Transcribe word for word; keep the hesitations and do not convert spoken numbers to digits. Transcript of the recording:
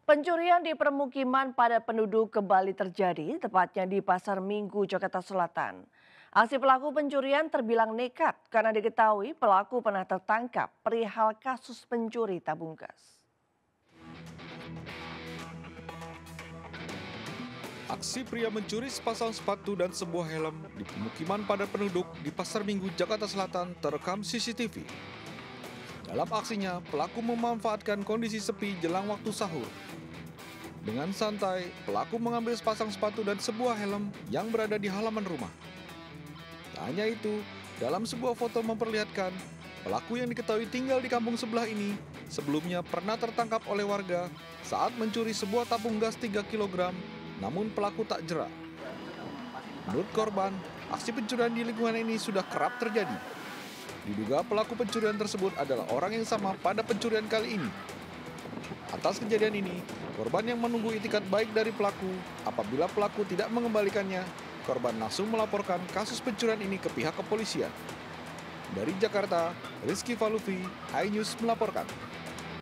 Pencurian di permukiman padat penduduk kembali terjadi, tepatnya di Pasar Minggu, Jakarta Selatan. Aksi pelaku pencurian terbilang nekat karena diketahui pelaku pernah tertangkap perihal kasus pencuri tabung gas. Aksi pria mencuri sepasang sepatu dan sebuah helm di pemukiman padat penduduk di Pasar Minggu, Jakarta Selatan terekam C C T V. Dalam aksinya, pelaku memanfaatkan kondisi sepi jelang waktu sahur. Dengan santai, pelaku mengambil sepasang sepatu dan sebuah helm yang berada di halaman rumah. Tak hanya itu, dalam sebuah foto memperlihatkan pelaku yang diketahui tinggal di kampung sebelah ini sebelumnya pernah tertangkap oleh warga saat mencuri sebuah tabung gas tiga kilogram, namun pelaku tak jera. Menurut korban, aksi pencurian di lingkungan ini sudah kerap terjadi. Diduga pelaku pencurian tersebut adalah orang yang sama pada pencurian kali ini. Atas kejadian ini, korban yang menunggu itikat baik dari pelaku, apabila pelaku tidak mengembalikannya, korban langsung melaporkan kasus pencurian ini ke pihak kepolisian. Dari Jakarta, Rizky Falufi, iNews melaporkan.